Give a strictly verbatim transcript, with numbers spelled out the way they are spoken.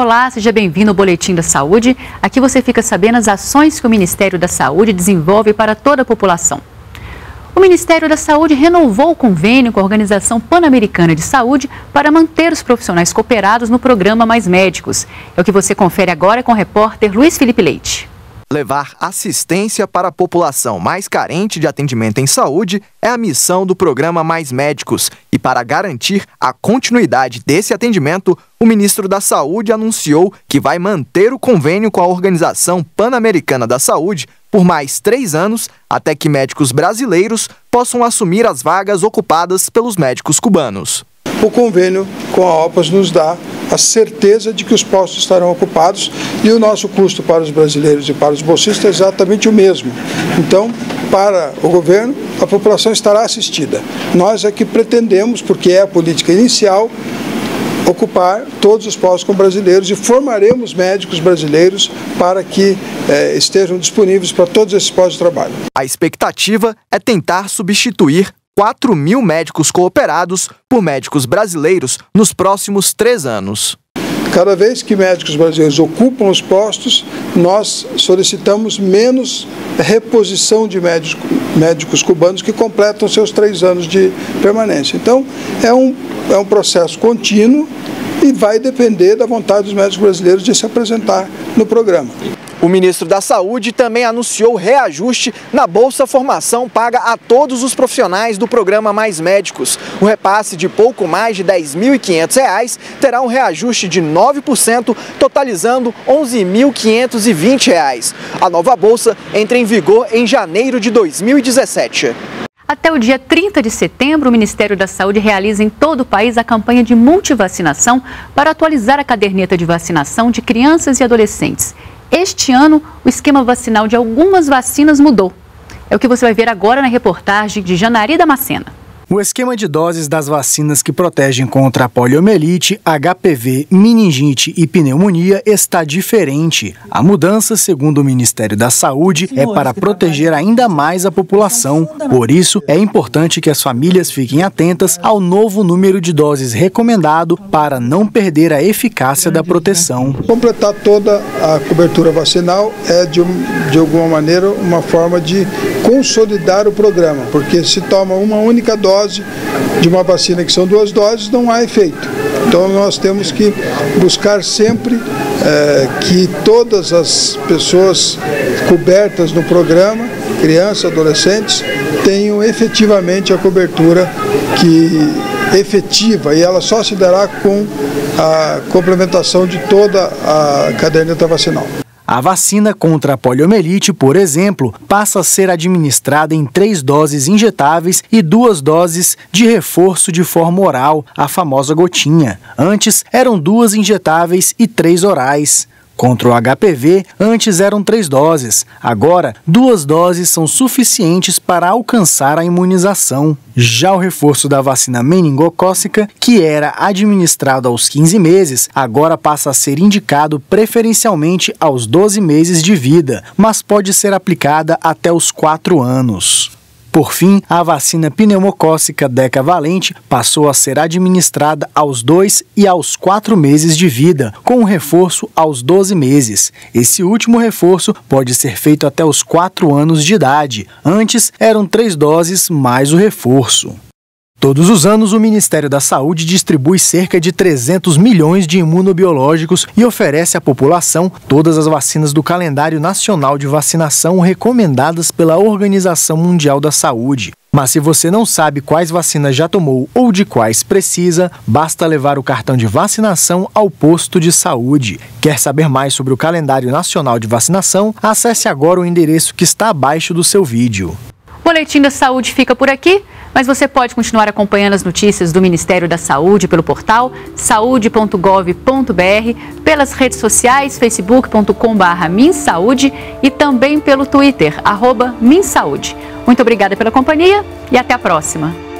Olá, seja bem-vindo ao Boletim da Saúde. Aqui você fica sabendo as ações que o Ministério da Saúde desenvolve para toda a população. O Ministério da Saúde renovou o convênio com a Organização Pan-Americana de Saúde para manter os profissionais cooperados no programa Mais Médicos. É o que você confere agora com o repórter Luiz Felipe Leite. Levar assistência para a população mais carente de atendimento em saúde é a missão do programa Mais Médicos. E para garantir a continuidade desse atendimento, o ministro da Saúde anunciou que vai manter o convênio com a Organização Pan-Americana da Saúde por mais três anos, até que médicos brasileiros possam assumir as vagas ocupadas pelos médicos cubanos. O convênio com a OPAS nos dá a certeza de que os postos estarão ocupados e o nosso custo para os brasileiros e para os bolsistas é exatamente o mesmo. Então, para o governo, a população estará assistida. Nós é que pretendemos, porque é a política inicial, ocupar todos os postos com brasileiros e formaremos médicos brasileiros para que eh, estejam disponíveis para todos esses postos de trabalho. A expectativa é tentar substituir quatro mil médicos cooperados por médicos brasileiros nos próximos três anos. Cada vez que médicos brasileiros ocupam os postos, nós solicitamos menos reposição de médicos, médicos cubanos que completam seus três anos de permanência. Então, é um, é um processo contínuo e vai depender da vontade dos médicos brasileiros de se apresentar no programa. O ministro da Saúde também anunciou reajuste na Bolsa Formação paga a todos os profissionais do programa Mais Médicos. O repasse de pouco mais de dez mil e quinhentos reais terá um reajuste de nove por cento, totalizando onze mil quinhentos e vinte reais. A nova bolsa entra em vigor em janeiro de dois mil e dezessete. Até o dia trinta de setembro, o Ministério da Saúde realiza em todo o país a campanha de multivacinação para atualizar a caderneta de vacinação de crianças e adolescentes. Este ano, o esquema vacinal de algumas vacinas mudou. É o que você vai ver agora na reportagem de Janari Damascena. O esquema de doses das vacinas que protegem contra a poliomielite, H P V, meningite e pneumonia está diferente. A mudança, segundo o Ministério da Saúde, é para proteger ainda mais a população. Por isso, é importante que as famílias fiquem atentas ao novo número de doses recomendado para não perder a eficácia da proteção. Completar toda a cobertura vacinal é, de, de alguma maneira, uma forma de consolidar o programa, porque se toma uma única dose de uma vacina que são duas doses, não há efeito. Então nós temos que buscar sempre é, que todas as pessoas cobertas no programa, crianças, adolescentes, tenham efetivamente a cobertura que efetiva, e ela só se dará com a complementação de toda a caderneta vacinal. A vacina contra a poliomielite, por exemplo, passa a ser administrada em três doses injetáveis e duas doses de reforço de forma oral, a famosa gotinha. Antes, eram duas injetáveis e três orais. Contra o H P V, antes eram três doses. Agora, duas doses são suficientes para alcançar a imunização. Já o reforço da vacina meningocócica, que era administrado aos quinze meses, agora passa a ser indicado preferencialmente aos doze meses de vida, mas pode ser aplicada até os quatro anos. Por fim, a vacina pneumocócica decavalente passou a ser administrada aos dois e aos quatro meses de vida, com um reforço aos doze meses. Esse último reforço pode ser feito até os quatro anos de idade. Antes, eram três doses mais o reforço. Todos os anos, o Ministério da Saúde distribui cerca de trezentos milhões de imunobiológicos e oferece à população todas as vacinas do calendário nacional de vacinação recomendadas pela Organização Mundial da Saúde. Mas se você não sabe quais vacinas já tomou ou de quais precisa, basta levar o cartão de vacinação ao posto de saúde. Quer saber mais sobre o calendário nacional de vacinação? Acesse agora o endereço que está abaixo do seu vídeo. O Boletim da Saúde fica por aqui. Mas você pode continuar acompanhando as notícias do Ministério da Saúde pelo portal saúde ponto gov ponto br, pelas redes sociais facebook ponto com barra minsaude e também pelo Twitter, arroba minsaude. Muito obrigada pela companhia e até a próxima.